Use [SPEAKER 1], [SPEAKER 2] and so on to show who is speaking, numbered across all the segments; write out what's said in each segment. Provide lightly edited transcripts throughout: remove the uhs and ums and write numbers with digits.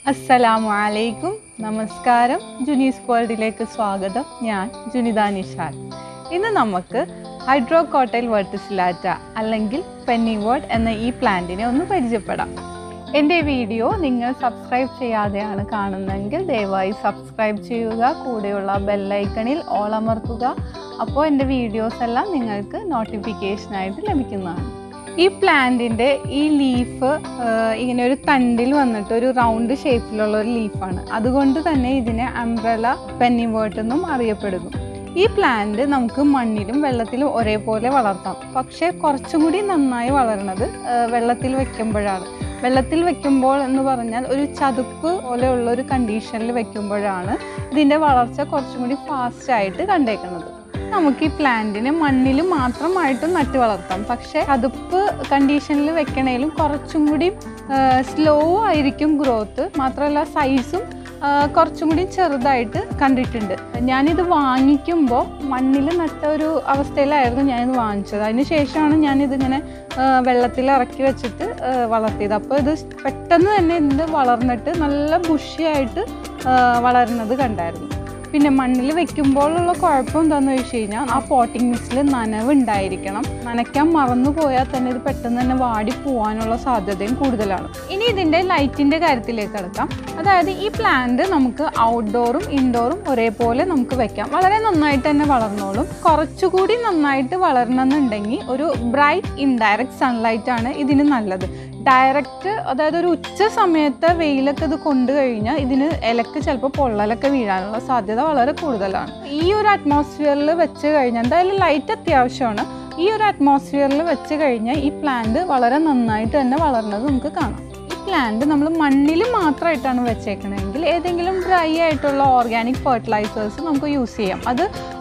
[SPEAKER 1] അസ്സലാമു അലൈക്കും നമസ്കാരം ജുനീസ് വേൾഡിലേക്ക് സ്വാഗതം ഞാൻ ജുനിത നിഷാൽ ഇന്ന് നമുക്ക് ഹൈഡ്രോകോട്ടൈൽ വെർട്ടിസിലാറ്റ അല്ലെങ്കിൽ പെന്നിവേർട്ട് എന്ന ഈ പ്ലാന്റിനെ ഒന്ന് പരിചയപ്പെടാം എൻ്റെ വീഡിയോ നിങ്ങൾ സബ്സ്ക്രൈബ് ചെയ്യാതെയാണ് കാണുന്നതെങ്കിൽ ദയവായി സബ്സ്ക്രൈബ് ചെയ്യുക കൂടെയുള്ള ബെല്ലൈക്കണിൽ ഓൾ അമർത്തുക അപ്പോൾ എൻ്റെ വീഡിയോസ് എല്ലാം നിങ്ങൾക്ക് നോട്ടിഫിക്കേഷനായിട്ട് ലഭിക്കുന്നതാണ് ഈ പ്ലാന്റിൻ്റെ ഈ ലീഫ് ഇങ്ങനെ ഒരു തണ്ടിൽ വന്നിട്ട് ഒരു റൗണ്ട് ഷേപ്പിലുള്ള ഒരു ലീഫാണ് അതുകൊണ്ട് തന്നെ ഇതിനെ അംബ്രല പെന്നിവേർട്ട് എന്നും അറിയപ്പെടുന്നു ഈ പ്ലാന്റ് നമുക്ക് മണ്ണിലും വെള്ളത്തിലും ഒരേപോലെ വളർത്താം പക്ഷേ കുറച്ചും കൂടി നന്നായി വളരുന്നത് വെള്ളത്തിൽ വെക്കുമ്പോഴാണ് വെള്ളത്തിൽ വെക്കുമ്പോൾ എന്ന് പറഞ്ഞാൽ ഒരു ചതുപ്പ് പോലെയുള്ള ഒരു കണ്ടീഷനിൽ വെക്കുമ്പോഴാണ് ഇതിൻ്റെ വളർച്ച കുറച്ചും കൂടി ഫാസ്റ്റായിട്ട് കണ്ടേക്കുന്നത് നമുക്ക് ഈ പ്ലാന്റിനെ മണ്ണിൽ മാത്രമായിട്ടും നട്ട് വളർത്താം പക്ഷേ ചതുപ്പ് കണ്ടീഷനിൽ വെക്കണേലും കുറച്ചും കൂടി സ്ലോ ആയിരിക്കും ഗ്രോത്ത് മാത്രമല്ല സൈസും കുറച്ചും കൂടി ചെറുതായിട്ട് കണ്ടിട്ടുണ്ട് ഞാനിത് വാങ്ങിക്കുമ്പോൾ മണ്ണിൽ നട്ട ഒരു അവസ്ഥയിലായിരുന്നു ഞാനിത് വാങ്ങിച്ചത് അതിന് ശേഷമാണ് ഞാനിതിങ്ങനെ വെള്ളത്തിൽ ഇറക്കി വെച്ചിട്ട് വളർത്തിയത് അപ്പോൾ ഇത് പെട്ടെന്ന് തന്നെ ഇത് വളർന്നിട്ട് നല്ല ബുഷിയായിട്ട് വളരുന്നത് കണ്ടായിരുന്നു പിന്നെ മണ്ണിൽ വെക്കുമ്പോഴുള്ള കുഴപ്പം എന്താണെന്ന് വെച്ച് കഴിഞ്ഞാൽ ആ പോട്ടിംഗ് മിക്സിൽ നനവ് ഉണ്ടായിരിക്കണം നനയ്ക്കാൻ മറന്നു പോയാൽ തന്നെ ഇത് പെട്ടെന്ന് തന്നെ വാടി പോകാനുള്ള സാധ്യതയും കൂടുതലാണ് ഇനി ഇതിൻ്റെ ലൈറ്റിൻ്റെ കാര്യത്തിലേക്ക് കിടക്കാം അതായത് ഈ പ്ലാന്റ് നമുക്ക് ഔട്ട്ഡോറും ഇൻഡോറും ഒരേപോലെ നമുക്ക് വെക്കാം വളരെ നന്നായിട്ട് തന്നെ വളർന്നോളും കുറച്ചുകൂടി നന്നായിട്ട് വളരണമെന്നുണ്ടെങ്കിൽ ഒരു ബ്രൈറ്റ് ഇൻഡയറക്റ്റ് സൺലൈറ്റ് ആണ് ഇതിന് നല്ലത് ഡയറക്റ്റ് അതായത് ഒരു ഉച്ച സമയത്ത് വെയിലൊക്കെ ഇത് കൊണ്ടു കഴിഞ്ഞാൽ ഇതിന് ഇലക്ക് ചിലപ്പോൾ പൊള്ളലൊക്കെ വീഴാനുള്ള സാധ്യത വളരെ കൂടുതലാണ് ഈ ഒരു അറ്റ്മോസ്ഫിയറിൽ വെച്ച് കഴിഞ്ഞാൽ എന്തായാലും ലൈറ്റ് അത്യാവശ്യമാണ് ഈ ഒരു അറ്റ്മോസ്ഫിയറിൽ വെച്ച് കഴിഞ്ഞാൽ ഈ പ്ലാന്റ് വളരെ നന്നായിട്ട് തന്നെ വളർന്നത് നമുക്ക് കാണാം ഈ പ്ലാന്റ് നമ്മൾ മണ്ണിൽ മാത്രമായിട്ടാണ് വെച്ചേക്കണമെങ്കിൽ ഏതെങ്കിലും ഡ്രൈ ആയിട്ടുള്ള ഓർഗാനിക് ഫെർട്ടിലൈസേഴ്സ് നമുക്ക് യൂസ് ചെയ്യാം അത്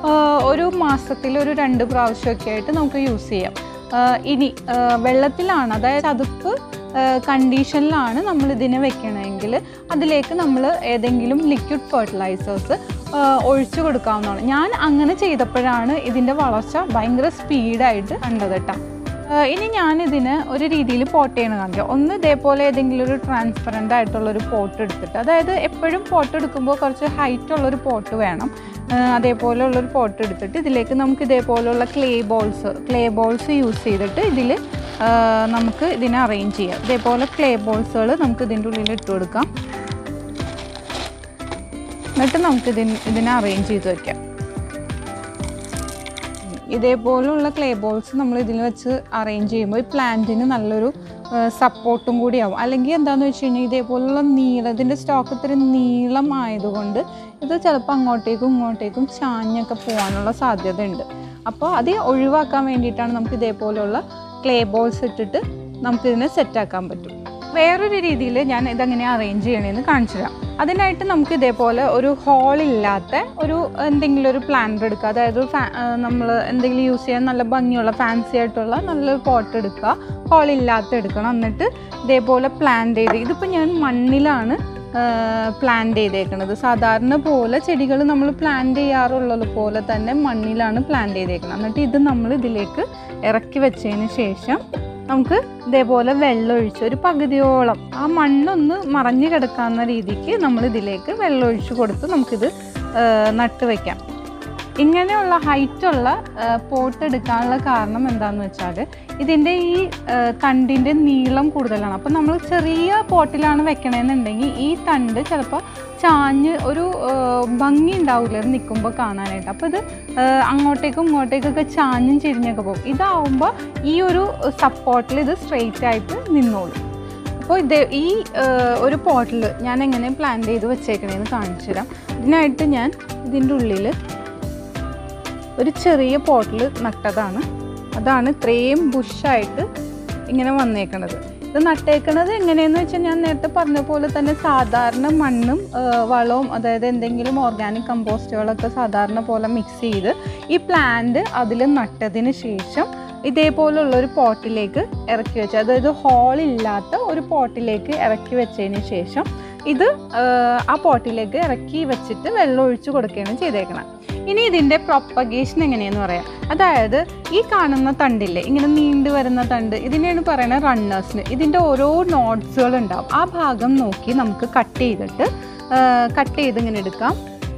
[SPEAKER 1] ഒരു മാസത്തിൽ ഒരു 2 പ്രാവശ്യമൊക്കെ ആയിട്ട് നമുക്ക് യൂസ് ചെയ്യാം ഇനി വെള്ളത്തിലാണ് അതായത് ചതുപ്പ് കണ്ടീഷനിലാണ് നമ്മൾ ഇതിനെ വെക്കണമെങ്കിൽ അതിലേക്ക് നമ്മൾ ഏതെങ്കിലും ലിക്വിഡ് ഫെർട്ടിലൈസേഴ്സ് ഒഴിച്ചു കൊടുക്കാവുന്നതാണ് ഞാൻ അങ്ങനെ ചെയ്തപ്പോഴാണ് ഇതിൻ്റെ വളർച്ച ഭയങ്കര സ്പീഡായിട്ട് കണ്ടത് കേട്ടോ ഇനി ഞാനിതിന് ഒരു രീതിയിൽ പോട്ട് ചെയ്യണം കാണിക്കാം ഒന്ന് ഇതേപോലെ ഏതെങ്കിലും ഒരു ട്രാൻസ്പെറൻ്റ് ആയിട്ടുള്ളൊരു പോട്ട് എടുത്തിട്ട് അതായത് എപ്പോഴും പോട്ട് എടുക്കുമ്പോൾ കുറച്ച് ഹൈറ്റ് ഉള്ളൊരു പോട്ട് വേണം അതേപോലെ ഉള്ളൊരു പോട്ട് എടുത്തിട്ട് ഇതിലേക്ക് നമുക്ക് ഇതേപോലെയുള്ള ക്ലേ ബോൾസ് യൂസ് ചെയ്തിട്ട് ഇതിൽ നമുക്ക് ഇതിനെ അറേഞ്ച് ചെയ്യാം ഇതേപോലെ ക്ലേ ബോൾസുകൾ നമുക്ക് ഇതിൻ്റെ ഉള്ളിൽ ഇട്ട് കൊടുക്കാം എന്നിട്ട് നമുക്ക് ഇതിനെ അറേഞ്ച് ചെയ്ത് വയ്ക്കാം ഇതേപോലുള്ള ക്ലേ ബോൾസ് നമ്മൾ ഇതിൽ വെച്ച് അറേഞ്ച് ചെയ്യുമ്പോൾ ഈ പ്ലാന്റിന് നല്ലൊരു സപ്പോർട്ടും കൂടിയാവും അല്ലെങ്കിൽ എന്താണെന്ന് വെച്ച് കഴിഞ്ഞാൽ ഇതേപോലുള്ള ഇതിൻ്റെ സ്റ്റോക്ക് ഇത്തിരി നീളം ആയതുകൊണ്ട് ഇത് ചിലപ്പോൾ അങ്ങോട്ടേക്കും ഇങ്ങോട്ടേക്കും ചാഞ്ഞൊക്കെ പോകാനുള്ള സാധ്യത ഉണ്ട് അപ്പോൾ അത് ഒഴിവാക്കാൻ വേണ്ടിയിട്ടാണ് നമുക്ക് ഇതേപോലെയുള്ള ക്ലേ ബോൾസ് ഇട്ടിട്ട് നമുക്കിതിനെ സെറ്റാക്കാൻ പറ്റും വേറൊരു രീതിയിൽ ഞാൻ ഇതെങ്ങനെ അറേഞ്ച് ചെയ്യണമെന്ന് കാണിച്ചു തരാം അതിനായിട്ട് നമുക്ക് ഇതേപോലെ ഒരു ഹോളില്ലാത്ത ഒരു എന്തെങ്കിലും ഒരു പ്ലാന്റ് എടുക്കുക അതായത് നമ്മൾ എന്തെങ്കിലും യൂസ് ചെയ്യാൻ നല്ല ഭംഗിയുള്ള ഫാൻസി ആയിട്ടുള്ള നല്ലൊരു പോട്ട് എടുക്കുക ഹോളില്ലാത്ത എടുക്കണം എന്നിട്ട് ഇതേപോലെ പ്ലാന്റ് ചെയ്ത് ഇതിപ്പോൾ ഞാൻ മണ്ണിലാണ് പ്ലാന്റ് ചെയ്തേക്കുന്നത് സാധാരണ പോലെ ചെടികൾ നമ്മൾ പ്ലാന്റ് ചെയ്യാറുള്ളത് പോലെ തന്നെ മണ്ണിലാണ് പ്ലാന്റ് ചെയ്തേക്കുന്നത് എന്നിട്ട് ഇത് നമ്മൾ ഇതിലേക്ക് ഇറക്കി വെച്ചതിന് ശേഷം നമുക്ക് ഇതേപോലെ വെള്ളമൊഴിച്ച് ഒരു പകുതിയോളം ആ മണ്ണൊന്ന് മറഞ്ഞു കിടക്കാവുന്ന രീതിക്ക് നമ്മൾ ഇതിലേക്ക് വെള്ളമൊഴിച്ച് കൊടുത്ത് നമുക്കിത് നട്ട് വയ്ക്കാം ഇങ്ങനെയുള്ള ഹൈറ്റുള്ള പോട്ട് എടുക്കാനുള്ള കാരണം എന്താണെന്ന് വെച്ചാൽ ഇതിൻ്റെ ഈ തണ്ടിൻ്റെ നീളം കൂടുതലാണ് അപ്പോൾ നമ്മൾ ചെറിയ പോട്ടിലാണ് വെക്കണമെന്നുണ്ടെങ്കിൽ ഈ തണ്ട് ചിലപ്പോൾ ചാഞ്ഞ് ഒരു ഭംഗി ഉണ്ടാവില്ല നിൽക്കുമ്പോൾ കാണാനായിട്ട് അപ്പോൾ ഇത് അങ്ങോട്ടേക്കും ഇങ്ങോട്ടേക്കൊക്കെ ചാഞ്ഞും ചിരിഞ്ഞൊക്കെ പോകും ഇതാവുമ്പോൾ ഈ ഒരു സപ്പോർട്ടിൽ ഇത് സ്ട്രെയിറ്റ് ആയിട്ട് നിന്നോളും അപ്പോൾ ഈ ഒരു പോട്ടിൽ ഞാൻ എങ്ങനെ പ്ലാന്റ് ചെയ്ത് വെച്ചേക്കണേന്ന് കാണിച്ചു തരാം ഇതിനായിട്ട് ഞാൻ ഇതിൻ്റെ ഉള്ളിൽ ഒരു ചെറിയ പോട്ടിൽ നട്ടതാണ് അതാണ് ഇത്രയും ബുഷായിട്ട് ഇങ്ങനെ വന്നേക്കണത് ഇത് നട്ടേക്കണത് എങ്ങനെയെന്ന് വെച്ചാൽ ഞാൻ നേരത്തെ പറഞ്ഞ പോലെ തന്നെ സാധാരണ മണ്ണും വളവും അതായത് എന്തെങ്കിലും ഓർഗാനിക് കമ്പോസ്റ്റുകളൊക്കെ സാധാരണ പോലെ മിക്സ് ചെയ്ത് ഈ പ്ലാന്റ് അതിൽ നട്ടതിന് ശേഷം ഇതേപോലുള്ളൊരു പോട്ടിലേക്ക് ഇറക്കി വെച്ച് അതായത് ഹോളില്ലാത്ത ഒരു പോട്ടിലേക്ക് ഇറക്കി വെച്ചതിന് ശേഷം ഇത് ആ പോട്ടിലേക്ക് ഇറക്കി വെച്ചിട്ട് വെള്ളം ഒഴിച്ച് കൊടുക്കുകയാണ് ചെയ്തേക്കണം ഇനി ഇതിൻ്റെ പ്രൊപ്പഗേഷൻ എങ്ങനെയെന്ന് പറയാം. അതായത് ഈ കാണുന്ന തണ്ടില്ലേ, ഇങ്ങനെ നീണ്ടു വരുന്ന തണ്ട്, ഇതിനെയാണ് പറയുന്നത് റണ്ണേഴ്സിന്. ഇതിൻ്റെ ഓരോ നോട്ട്സുകൾ ഉണ്ടാവും. ആ ഭാഗം നോക്കി നമുക്ക് കട്ട് ചെയ്ത് ഇങ്ങനെ എടുക്കാം.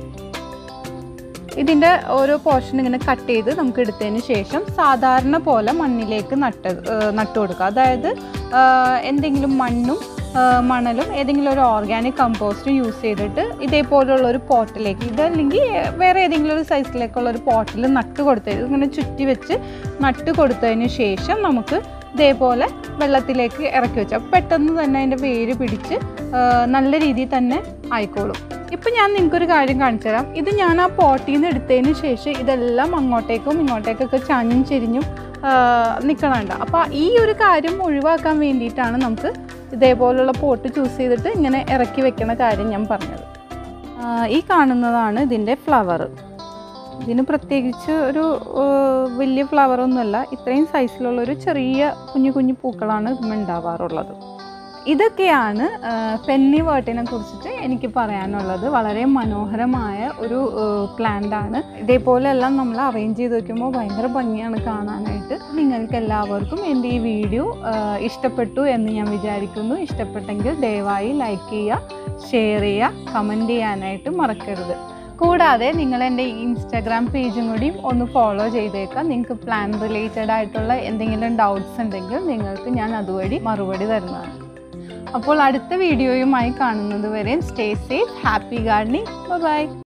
[SPEAKER 1] ഇതിൻ്റെ ഓരോ പോർഷൻ ഇങ്ങനെ കട്ട് ചെയ്ത് നമുക്ക് എടുത്തതിന് ശേഷം സാധാരണ പോലെ മണ്ണിലേക്ക് നട്ടു കൊടുക്കുക. അതായത് എന്തെങ്കിലും മണ്ണും മണലും ഏതെങ്കിലും ഒരു ഓർഗാനിക് കമ്പോസ്റ്റ് യൂസ് ചെയ്തിട്ട് ഇതേപോലുള്ള ഒരു പോട്ടിലേക്ക്, ഇതല്ലെങ്കിൽ വേറെ ഏതെങ്കിലും ഒരു സൈസിലേക്കുള്ള ഒരു പോട്ടിൽ ഇങ്ങനെ ചുറ്റി വെച്ച് നട്ട് കൊടുത്തതിന് ശേഷം നമുക്ക് ഇതേപോലെ വെള്ളത്തിലേക്ക് ഇറക്കി വെച്ചാൽ പെട്ടെന്ന് തന്നെ അതിൻ്റെ വേര് പിടിച്ച് നല്ല രീതിയിൽ തന്നെ ആയിക്കോളും. ഇപ്പം ഞാൻ നിങ്ങൾക്കൊരു കാര്യം കാണിച്ചു തരാം. ഇത് ഞാൻ ആ പോട്ടിൽ നിന്ന് എടുത്തതിന് ശേഷം ഇതെല്ലാം അങ്ങോട്ടേക്കും ഇങ്ങോട്ടേക്കൊക്കെ ചാഞ്ഞും ചെരിഞ്ഞും നിൽക്കണുണ്ട്. അപ്പോൾ ഈ ഒരു കാര്യം ഒഴിവാക്കാൻ വേണ്ടിയിട്ടാണ് നമുക്ക് ഇതേപോലുള്ള പോട്ട് ചൂസ് ചെയ്തിട്ട് ഇങ്ങനെ ഇറക്കി വെക്കണ കാര്യം ഞാൻ പറഞ്ഞത്. ഈ കാണുന്നതാണ് ഇതിൻ്റെ ഫ്ലവർ. ഇതിന് പ്രത്യേകിച്ച് ഒരു വലിയ ഫ്ലവറൊന്നുമല്ല, ഇത്രയും സൈസിലുള്ളൊരു ചെറിയ കുഞ്ഞു കുഞ്ഞു പൂക്കളാണ് ഉണ്ടാവാറുള്ളത്. ഇതൊക്കെയാണ് പെന്നിവേർട്ടിനെ കുറിച്ചിട്ട് എനിക്ക് പറയാനുള്ളത്. വളരെ മനോഹരമായ ഒരു പ്ലാന്റാണ്. ഇതേപോലെയെല്ലാം നമ്മൾ അറേഞ്ച് ചെയ്ത് വയ്ക്കുമ്പോൾ ഭയങ്കര ഭംഗിയാണ് കാണാനായിട്ട്. നിങ്ങൾക്ക് എല്ലാവർക്കും എൻ്റെ ഈ വീഡിയോ ഇഷ്ടപ്പെട്ടു എന്ന് ഞാൻ വിചാരിക്കുന്നു. ഇഷ്ടപ്പെട്ടെങ്കിൽ ദയവായി ലൈക്ക് ചെയ്യുക, ഷെയർ ചെയ്യുക, കമൻറ്റ് ചെയ്യാനായിട്ട് മറക്കരുത്. കൂടാതെ നിങ്ങൾ എൻ്റെ ഇൻസ്റ്റാഗ്രാം പേജും കൂടി ഒന്ന് ഫോളോ ചെയ്തേക്കാം. നിങ്ങൾക്ക് പ്ലാൻ റിലേറ്റഡ് ആയിട്ടുള്ള എന്തെങ്കിലും ഡൗട്ട്സ് ഉണ്ടെങ്കിൽ നിങ്ങൾക്ക് ഞാൻ അതുവഴി മറുപടി തരുന്നതാണ്. അപ്പോൾ അടുത്ത വീഡിയോയുമായി കാണുന്നത് വരെ stay safe, happy gardening, by.